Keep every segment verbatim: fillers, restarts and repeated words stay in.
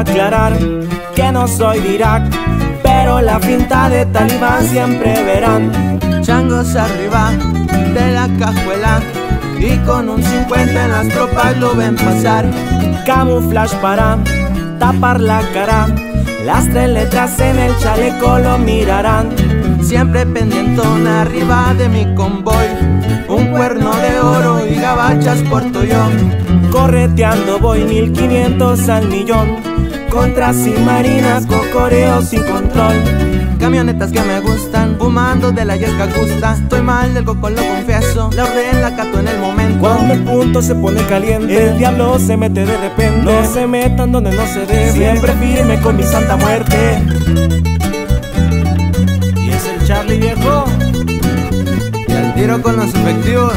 aclarar que no soy de Irak, pero la finta de talibán siempre verán. Changos arriba de la cajuela y con un cincuenta en las tropas lo ven pasar. Camuflaje para tapar la cara, las tres letras en el chaleco lo mirarán. Siempre pendientón arriba de mi convoy, un cuerno de oro y gabachas porto yo. Correteando voy mil quinientos al millón, contras y marinas, cocoreo sin control. Camionetas que me gustan, fumando de la yesca gusta. Estoy mal del coco, lo confieso, la orden la cato en el momento. Cuando el punto se pone caliente, el diablo se mete de repente. No se metan donde no se debe, siempre firme con mi santa muerte. Y es el Charlie viejo, y al tiro con los efectivos.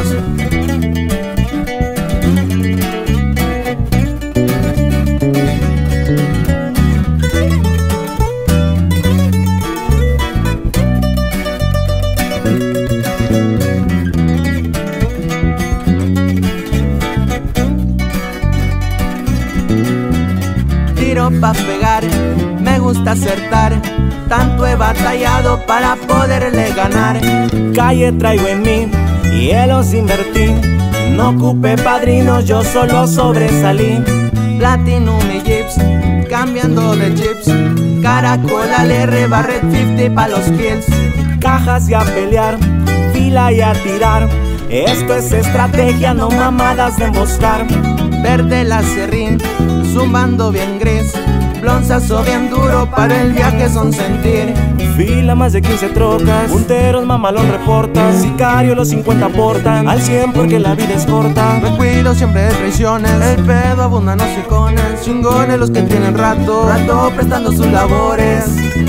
Tiro pa' pegar, me gusta acertar, tanto he batallado para poderle ganar. Calle traigo en mí, hielos invertí, no ocupé padrinos, yo solo sobresalí. Platinum y Jeeps, cambiando de chips, Caracol al R, Barret cincuenta pa' los kills. Cajas y a pelear, fila y a tirar, esto es estrategia, no mamadas de emboscar. Verde la serrín, zumbando bien gris, blonzazo bien duro, para el viaje son sentir. Fila más de quince trocas, punteros mamalón reportan, sicario los cincuenta portan, al cien porque la vida es corta. Me cuido siempre de traiciones, el pedo abundan los icones, chingones los que tienen rato, rato prestando sus labores.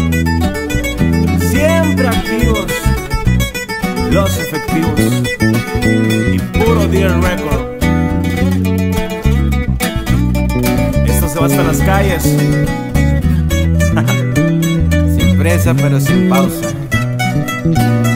Siempre activos, los efectivos, y puro Deer Record. Se va hasta las calles. Sin presa pero sin pausa.